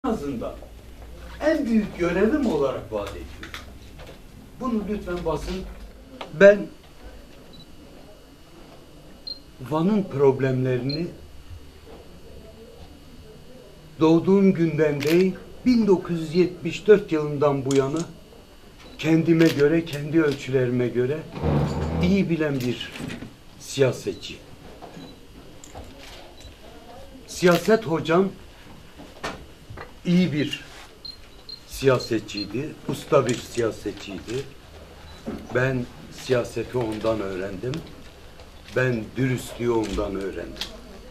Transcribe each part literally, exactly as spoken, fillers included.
azından en büyük görevim olarak vaat ediyorum. Bunu lütfen basın. Ben Van'ın problemlerini doğduğum günden değil, bin dokuz yüz yetmiş dört yılından bu yana kendime göre, kendi ölçülerime göre iyi bilen bir siyasetçi. Siyaset hocam iyi bir siyasetçiydi, usta bir siyasetçiydi. Ben siyaseti ondan öğrendim. Ben dürüstlüğü ondan öğrendim.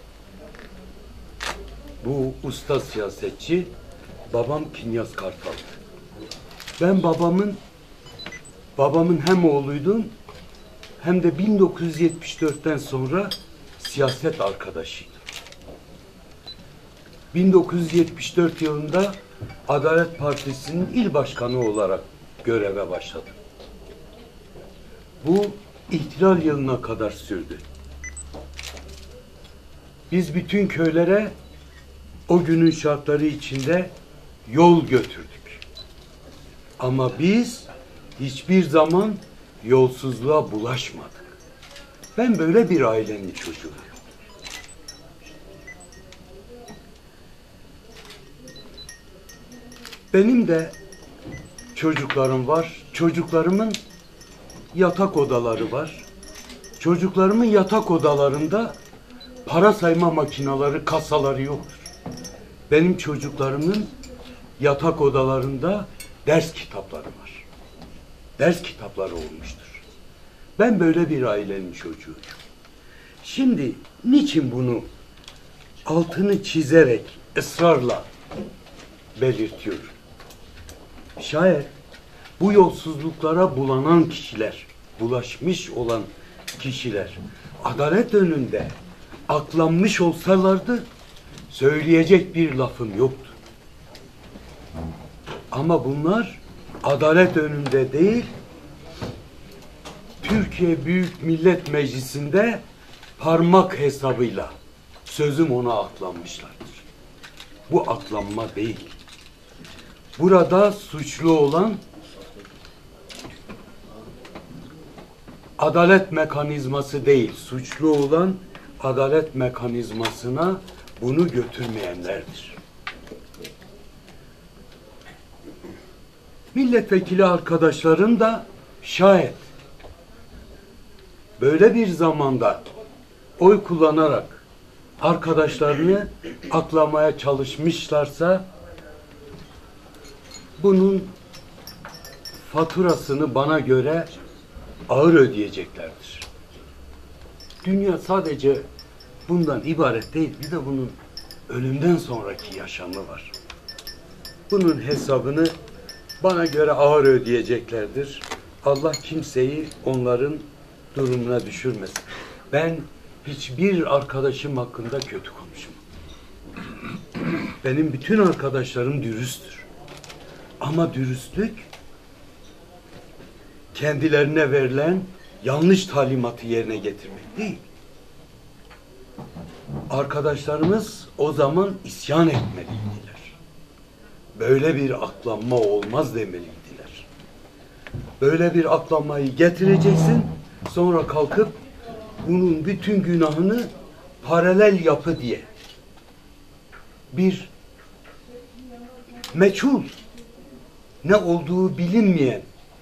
Bu usta siyasetçi babam Kinyas Kartal'dı. Ben babamın babamın hem oğluydum hem de bin dokuz yüz yetmiş dörtten sonra siyaset arkadaşıydım. bin dokuz yüz yetmiş dört yılında Adalet Partisi'nin il başkanı olarak göreve başladım. Bu ihtilal yılına kadar sürdü. Biz bütün köylere o günün şartları içinde yol götürdük. Ama biz hiçbir zaman yolsuzluğa bulaşmadık. Ben böyle bir ailenin çocuğuyum. Benim de çocuklarım var. Çocuklarımın yatak odaları var. Çocuklarımın yatak odalarında para sayma makineleri, kasaları yoktur. Benim çocuklarımın yatak odalarında ders kitapları var. Ders kitapları olmuştur. Ben böyle bir ailenin çocuğuyum. Şimdi niçin bunu altını çizerek, ısrarla belirtiyorum? Şayet bu yolsuzluklara bulanan kişiler, bulaşmış olan kişiler adalet önünde aklanmış olsalardı söyleyecek bir lafım yoktu. Ama bunlar adalet önünde değil, Türkiye Büyük Millet Meclisi'nde parmak hesabıyla sözüm ona aklanmışlardır. Bu aklanma değil. Burada suçlu olan adalet mekanizması değil, suçlu olan adalet mekanizmasına bunu götürmeyenlerdir. Milletvekili arkadaşlarım da şayet böyle bir zamanda oy kullanarak arkadaşlarını aklamaya çalışmışlarsa bunun faturasını bana göre ağır ödeyeceklerdir. Dünya sadece bundan ibaret değil, bir de bunun ölümden sonraki yaşamı var. Bunun hesabını bana göre ağır ödeyeceklerdir. Allah kimseyi onların durumuna düşürmesin. Ben hiçbir arkadaşım hakkında kötü konuşmam. Benim bütün arkadaşlarım dürüsttür. Ama dürüstlük kendilerine verilen yanlış talimatı yerine getirmek değil. Arkadaşlarımız o zaman isyan etmeliydiler. Böyle bir aklanma olmaz demeliydiler. Böyle bir aklanmayı getireceksin, sonra kalkıp bunun bütün günahını paralel yapı diye bir meçhul, ne olduğu bilinmeyen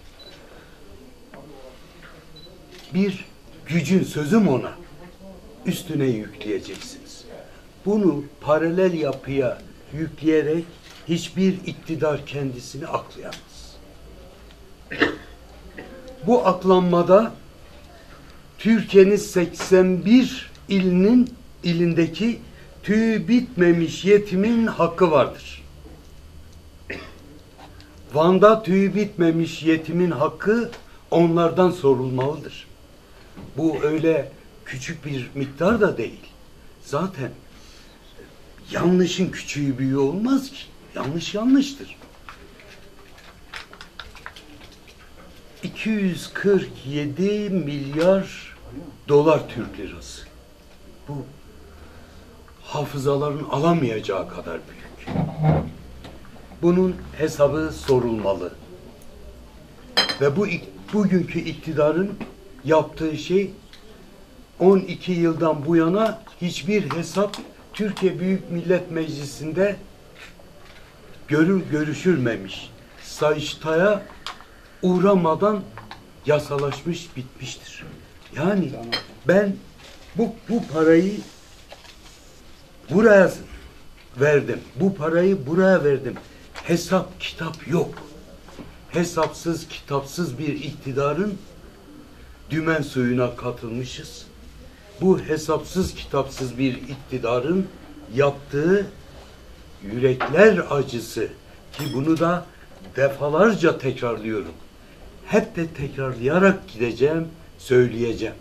bir gücün, sözüm ona, üstüne yükleyeceksiniz. Bunu paralel yapıya yükleyerek hiçbir iktidar kendisini aklayamaz. Bu aklanmada Türkiye'nin seksen bir ilinin ilindeki tüyü bitmemiş yetimin hakkı vardır. Van'da tüyü bitmemiş yetimin hakkı onlardan sorulmalıdır. Bu öyle küçük bir miktar da değil. Zaten yanlışın küçüğü büyüğü olmaz ki. Yanlış yanlıştır. iki yüz kırk yedi milyar dolar Türk lirası. Bu hafızaların alamayacağı kadar büyük. bunun hesabı sorulmalı. Ve bu bugünkü iktidarın yaptığı şey on iki yıldan bu yana hiçbir hesap Türkiye Büyük Millet Meclisi'nde görür görüşülmemiş. Sayıştay'a uğramadan yasalaşmış bitmiştir. Yani ben bu, bu parayı buraya verdim. Bu parayı buraya verdim. Hesap kitap yok. Hesapsız kitapsız bir iktidarın dümen suyuna katılmışız. Bu hesapsız kitapsız bir iktidarın yaptığı yürekler acısı, ki bunu da defalarca tekrarlıyorum. Hep de tekrarlayarak gideceğim, söyleyeceğim.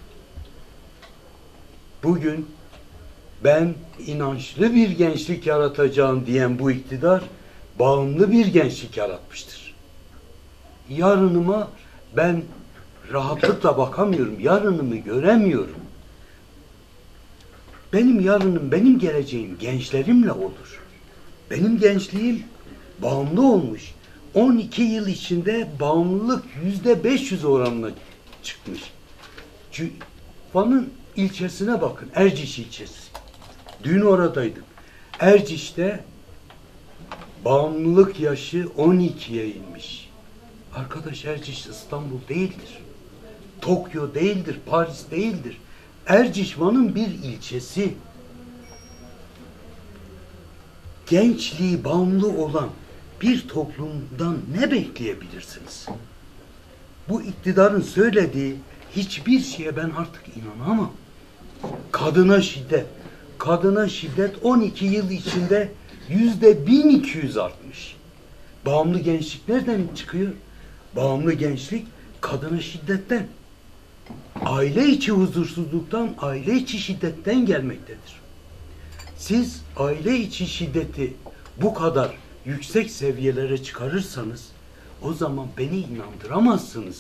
Bugün ben inançlı bir gençlik yaratacağım diyen bu iktidar bağımlı bir gençlik yaratmıştır. Yarınıma ben rahatlıkla bakamıyorum. Yarınımı göremiyorum. Benim yarınım, benim geleceğim gençlerimle olur. Benim gençliğim bağımlı olmuş. on iki yıl içinde bağımlılık yüzde beş yüz oranına çıkmış. Van'ın ilçesine bakın, Erciş ilçesi. Dün oradaydım. Erciş'te bağımlılık yaşı on ikiye inmiş. Arkadaş, Erciş İstanbul değildir. Tokyo değildir, Paris değildir. Erciş Van'ın bir ilçesi. Gençliği bağımlı olan bir toplumdan ne bekleyebilirsiniz? Bu iktidarın söylediği hiçbir şeye ben artık inanamam. Kadına şiddet. Kadına şiddet on iki yıl içinde yüzde bin iki yüz artmış. Bağımlı gençlik nereden çıkıyor? Bağımlı gençlik kadına şiddetten, aile içi huzursuzluktan, aile içi şiddetten gelmektedir. Siz aile içi şiddeti bu kadar yüksek seviyelere çıkarırsanız o zaman beni inandıramazsınız.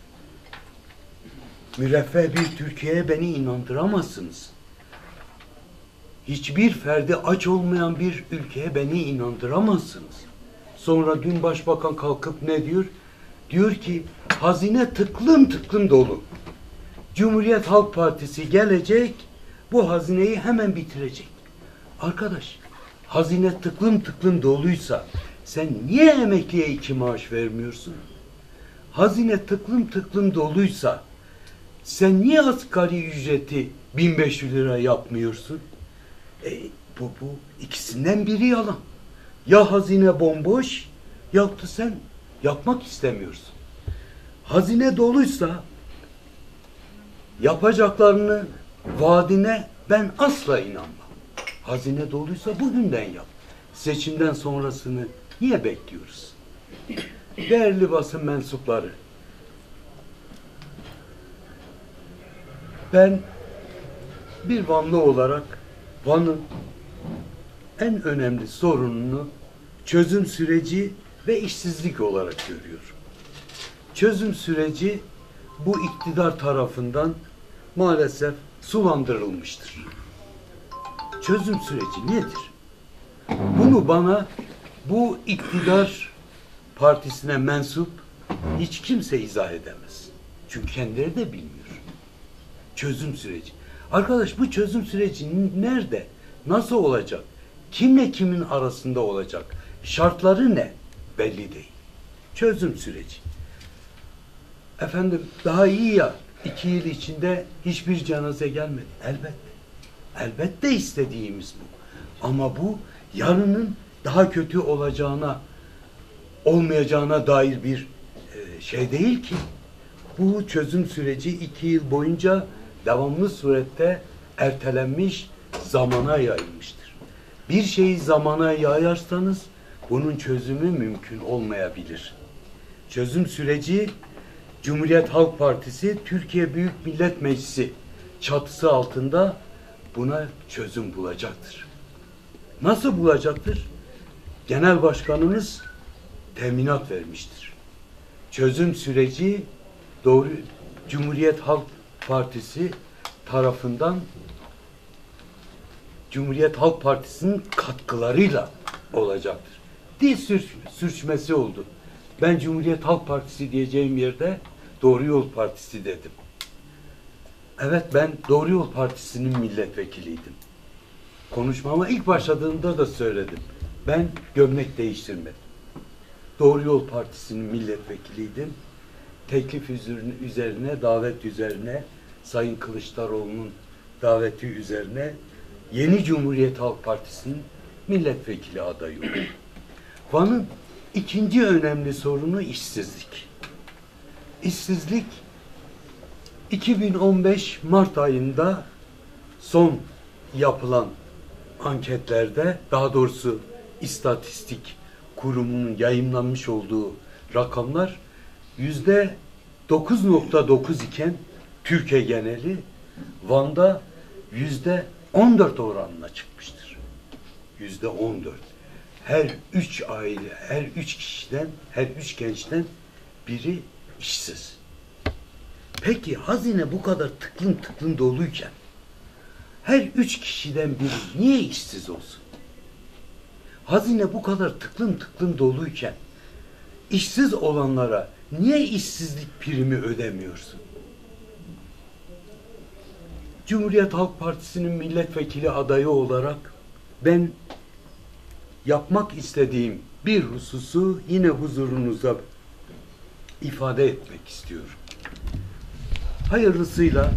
Müreffeh bir Türkiye'ye beni inandıramazsınız. Hiçbir ferdi aç olmayan bir ülkeye beni inandıramazsınız. Sonra dün başbakan kalkıp ne diyor? Diyor ki hazine tıklım tıklım dolu. Cumhuriyet Halk Partisi gelecek, bu hazineyi hemen bitirecek. Arkadaş, hazine tıklım tıklım doluysa sen niye emekliye iki maaş vermiyorsun? Hazine tıklım tıklım doluysa sen niye asgari ücreti bin beş yüz lira yapmıyorsun? E, bu, bu ikisinden biri yalan. Ya hazine bomboş, yahut da sen yapmak istemiyorsun. Hazine doluysa yapacaklarını vaadine ben asla inanmam. Hazine doluysa bugünden yap. Seçimden sonrasını niye bekliyoruz? Değerli basın mensupları, ben bir Vanlı olarak Van'ın en önemli sorununu çözüm süreci ve işsizlik olarak görüyorum. Çözüm süreci bu iktidar tarafından maalesef sulandırılmıştır. Çözüm süreci nedir? Bunu bana bu iktidar partisine mensup hiç kimse izah edemez. Çünkü kendileri de bilmiyor. Çözüm süreci. Arkadaş, bu çözüm süreci nerede? Nasıl olacak? Kimle kimin arasında olacak? Şartları ne? Belli değil. Çözüm süreci. Efendim, daha iyi ya, iki yıl içinde hiçbir cenaze gelmedi. Elbette. Elbette istediğimiz bu. Ama bu yarının daha kötü olacağına, olmayacağına dair bir e, şey değil ki. Bu çözüm süreci iki yıl boyunca devamlı surette ertelenmiş, zamana yayılmıştır. Bir şeyi zamana yayarsanız bunun çözümü mümkün olmayabilir. Çözüm süreci Cumhuriyet Halk Partisi Türkiye Büyük Millet Meclisi çatısı altında buna çözüm bulacaktır. Nasıl bulacaktır? Genel Başkanımız teminat vermiştir. Çözüm süreci doğru Cumhuriyet Halk Partisi tarafından Cumhuriyet Halk Partisi'nin katkılarıyla olacaktır. ciddi sür, sürçmesi oldu. Ben Cumhuriyet Halk Partisi diyeceğim yerde Doğru Yol Partisi dedim. Evet, ben Doğru Yol Partisi'nin milletvekiliydim. Konuşmama ilk başladığımda da söyledim. Ben gömlek değiştirmedim. Doğru Yol Partisi'nin milletvekiliydim. Teklif üzerine, davet üzerine, Sayın Kılıçdaroğlu'nun daveti üzerine Yeni Cumhuriyet Halk Partisi'nin milletvekili adayı oldu. Van'ın ikinci önemli sorunu işsizlik. İşsizlik iki bin on beş Mart ayında son yapılan anketlerde, daha doğrusu İstatistik Kurumu'nun yayımlanmış olduğu rakamlar yüzde dokuz nokta dokuz iken Türkiye geneli, Van'da yüzde on dört oranına çıkmıştır. Yüzde on dört. Her üç aile, her üç kişiden, her üç gençten biri işsiz. Peki hazine bu kadar tıklım tıklım doluyken her üç kişiden biri niye işsiz olsun? Hazine bu kadar tıklım tıklım doluyken işsiz olanlara niye işsizlik primi ödemiyorsun? Cumhuriyet Halk Partisi'nin milletvekili adayı olarak ben yapmak istediğim bir hususu yine huzurunuza ifade etmek istiyorum. Hayırlısıyla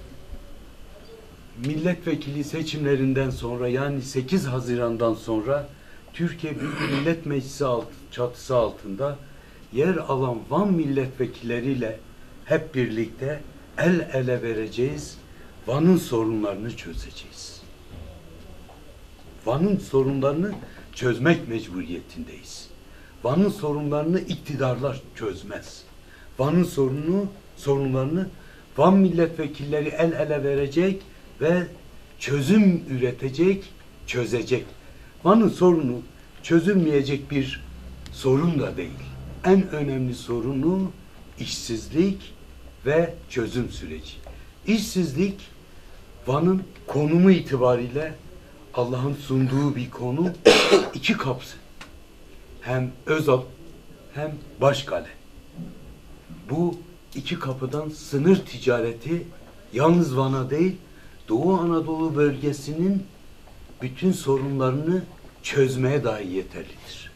milletvekili seçimlerinden sonra, yani sekiz Haziran'dan sonra Türkiye Büyük Millet Meclisi alt, çatısı altında yer alan Van milletvekilleriyle hep birlikte el ele vereceğiz. Van'ın sorunlarını çözeceğiz. Van'ın sorunlarını çözmek mecburiyetindeyiz. Van'ın sorunlarını iktidarlar çözmez. Van'ın sorunu, sorunlarını Van milletvekilleri el ele verecek ve çözüm üretecek, çözecek. Van'ın sorunu çözülmeyecek bir sorun da değil. En önemli sorunu işsizlik ve çözüm süreci. İşsizlik, Van'ın konumu itibariyle Allah'ın sunduğu bir konu, iki kapısı. Hem Özal hem Başkale. Bu iki kapıdan sınır ticareti yalnız Van'a değil, Doğu Anadolu bölgesinin bütün sorunlarını çözmeye dahi yeterlidir.